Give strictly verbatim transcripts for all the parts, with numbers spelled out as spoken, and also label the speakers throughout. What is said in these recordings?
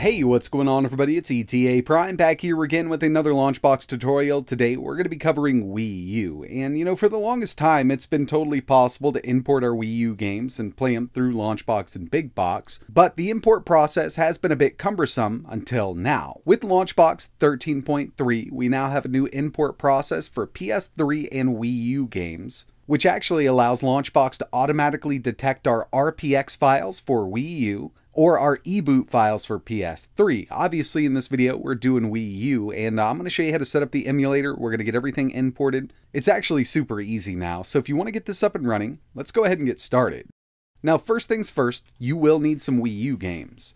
Speaker 1: Hey, what's going on everybody? It's E T A Prime back here again with another Launchbox tutorial. Today we're going to be covering Wii U. And you know, for the longest time it's been totally possible to import our Wii U games and play them through Launchbox and Big Box, but the import process has been a bit cumbersome until now. With Launchbox thirteen point three, we now have a new import process for P S three and Wii U games, which actually allows Launchbox to automatically detect our R P X files for Wii U or our eBoot files for P S three. Obviously in this video we're doing Wii U, and I'm going to show you how to set up the emulator. We're going to get everything imported. It's actually super easy now, so if you want to get this up and running, let's go ahead and get started. Now first things first, you will need some Wii U games.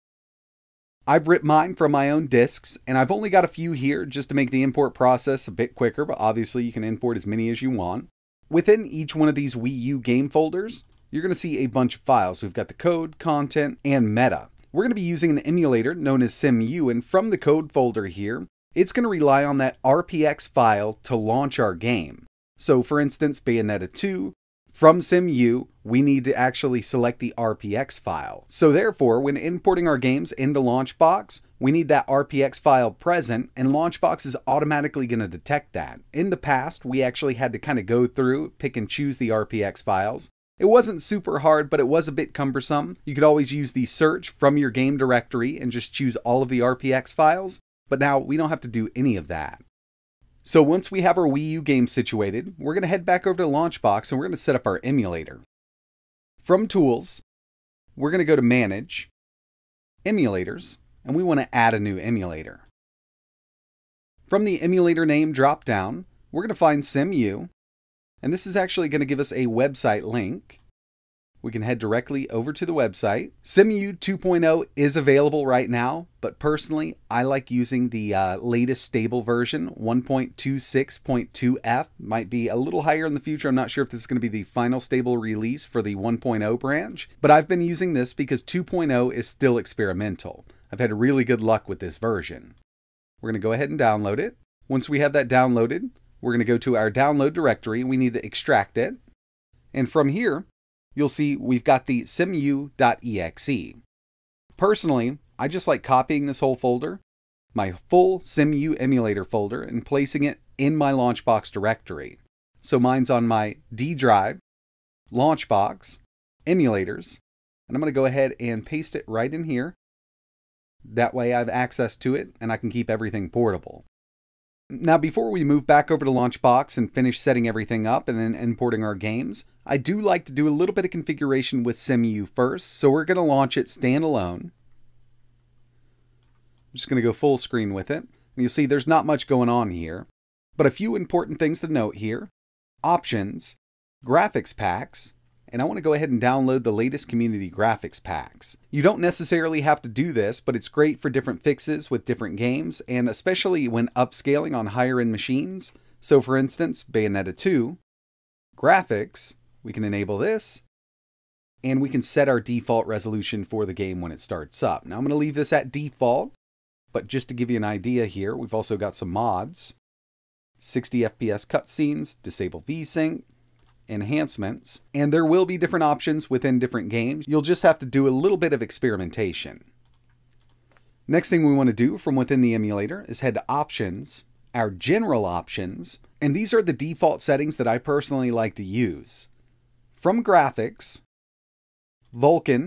Speaker 1: I've ripped mine from my own discs, and I've only got a few here just to make the import process a bit quicker, but obviously you can import as many as you want. Within each one of these Wii U game folders, you're going to see a bunch of files. We've got the code, content, and meta. We're going to be using an emulator known as SimU, and from the code folder here, it's going to rely on that R P X file to launch our game. So for instance, Bayonetta two, from SimU, we need to actually select the R P X file. So therefore, when importing our games into Launchbox, we need that R P X file present, and Launchbox is automatically going to detect that. In the past, we actually had to kind of go through, pick and choose the R P X files. It wasn't super hard, but it was a bit cumbersome. You could always use the search from your game directory and just choose all of the R P X files, but now we don't have to do any of that. So once we have our Wii U game situated, we're going to head back over to Launchbox and we're going to set up our emulator. From Tools, we're going to go to Manage, Emulators, and we want to add a new emulator. From the emulator name drop down, we're going to find SimU. And this is actually going to give us a website link. We can head directly over to the website. SimU two point oh is available right now, but personally, I like using the uh, latest stable version, one point two six point two F. Might be a little higher in the future. I'm not sure if this is going to be the final stable release for the one point oh branch, but I've been using this because two point oh is still experimental. I've had really good luck with this version. We're going to go ahead and download it. Once we have that downloaded, we're going to go to our download directory. We need to extract it. And from here, you'll see we've got the simu dot E X E. Personally, I just like copying this whole folder, my full SimU emulator folder, and placing it in my Launchbox directory. So mine's on my D drive, Launchbox, emulators, and I'm going to go ahead and paste it right in here. That way I have access to it and I can keep everything portable. Now, before we move back over to Launchbox and finish setting everything up and then importing our games, I do like to do a little bit of configuration with SimU first, so we're going to launch it standalone. I'm just going to go full screen with it. And you'll see there's not much going on here, but a few important things to note here. Options, graphics packs, and I want to go ahead and download the latest community graphics packs. You don't necessarily have to do this, but it's great for different fixes with different games, and especially when upscaling on higher end machines. So for instance, Bayonetta two, graphics, we can enable this, and we can set our default resolution for the game when it starts up. Now I'm going to leave this at default, but just to give you an idea here, we've also got some mods, sixty F P S cutscenes, disable VSync, enhancements, and there will be different options within different games. You'll just have to do a little bit of experimentation. Next thing we want to do from within the emulator is head to Options, our General Options, and these are the default settings that I personally like to use. From Graphics, Vulkan,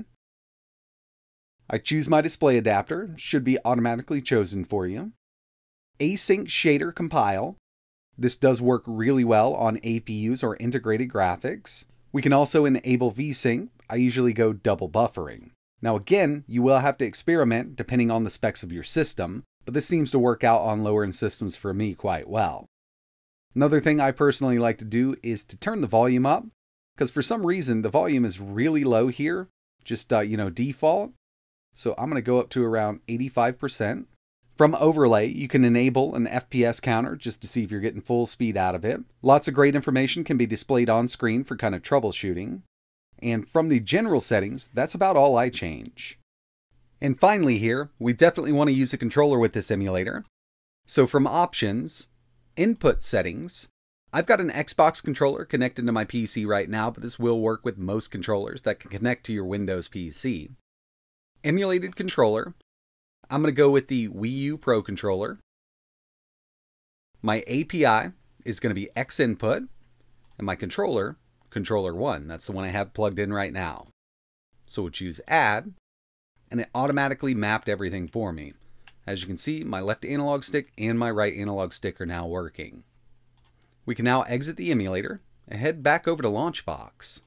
Speaker 1: I choose my display adapter, should be automatically chosen for you. Async Shader Compile. This does work really well on A P Us or integrated graphics. We can also enable VSync. I usually go double buffering. Now again, you will have to experiment depending on the specs of your system, but this seems to work out on lower end systems for me quite well. Another thing I personally like to do is to turn the volume up, because for some reason the volume is really low here, just uh, you know, default. So I'm going to go up to around eighty-five percent. From Overlay, you can enable an F P S counter just to see if you're getting full speed out of it. Lots of great information can be displayed on screen for kind of troubleshooting. And from the general settings, that's about all I change. And finally here, we definitely want to use a controller with this emulator. So from Options, Input Settings, I've got an Xbox controller connected to my P C right now, but this will work with most controllers that can connect to your Windows P C. Emulated controller. I'm going to go with the Wii U Pro Controller. My A P I is going to be X input, and my controller, controller one. That's the one I have plugged in right now. So we'll choose Add, and it automatically mapped everything for me. As you can see, my left analog stick and my right analog stick are now working. We can now exit the emulator and head back over to Launchbox.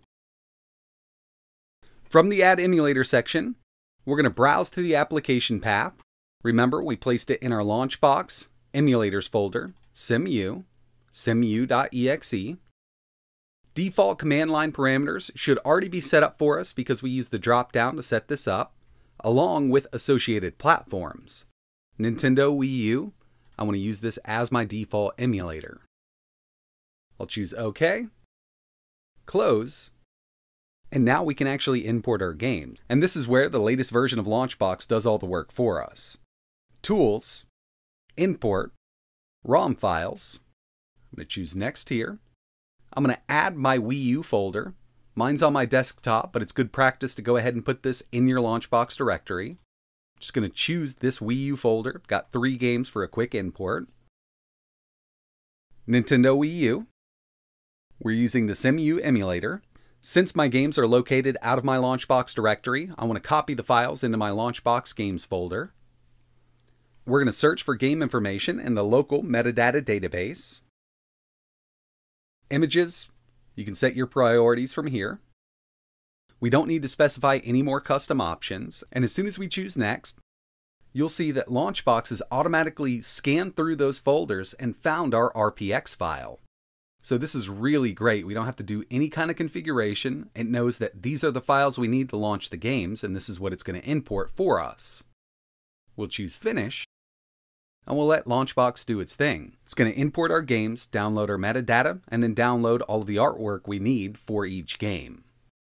Speaker 1: From the Add Emulator section, we're going to browse to the application path. Remember, we placed it in our Launchbox Emulators folder, SimU, simu.exe. Default command line parameters should already be set up for us because we use the drop-down to set this up, along with associated platforms. Nintendo Wii U, I want to use this as my default emulator. I'll choose OK, close, and now we can actually import our games. And this is where the latest version of Launchbox does all the work for us. Tools, Import, ROM files. I'm going to choose Next here. I'm going to add my Wii U folder. Mine's on my desktop, but it's good practice to go ahead and put this in your Launchbox directory. Just going to choose this Wii U folder. Got three games for a quick import. Nintendo Wii U. We're using the SimU emulator. Since my games are located out of my Launchbox directory, I want to copy the files into my Launchbox games folder. We're going to search for game information in the local metadata database. Images, you can set your priorities from here. We don't need to specify any more custom options, and as soon as we choose Next, you'll see that Launchbox has automatically scanned through those folders and found our R P X file. So this is really great. We don't have to do any kind of configuration. It knows that these are the files we need to launch the games, and this is what it's going to import for us. We'll choose Finish, and we'll let Launchbox do its thing. It's going to import our games, download our metadata, and then download all of the artwork we need for each game.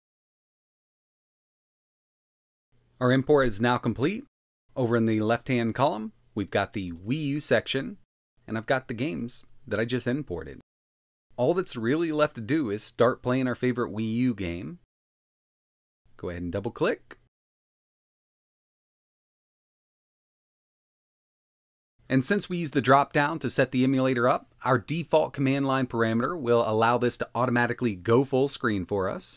Speaker 1: Our import is now complete. Over in the left-hand column, we've got the Wii U section, and I've got the games that I just imported. All that's really left to do is start playing our favorite Wii U game. Go ahead and double-click. And since we use the drop-down to set the emulator up, our default command line parameter will allow this to automatically go full screen for us.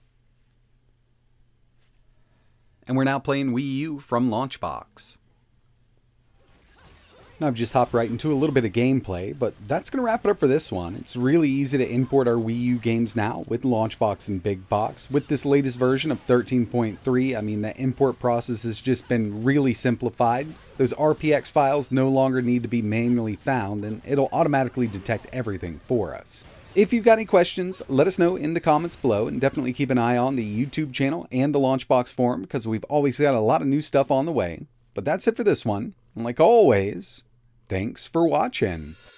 Speaker 1: And we're now playing Wii U from Launchbox. Now I've just hopped right into a little bit of gameplay, but that's going to wrap it up for this one. It's really easy to import our Wii U games now with Launchbox and Big Box. With this latest version of thirteen point three, I mean, the import process has just been really simplified. Those R P X files no longer need to be manually found, and it'll automatically detect everything for us. If you've got any questions, let us know in the comments below, and definitely keep an eye on the YouTube channel and the Launchbox forum, because we've always got a lot of new stuff on the way. But that's it for this one, and like always, thanks for watching.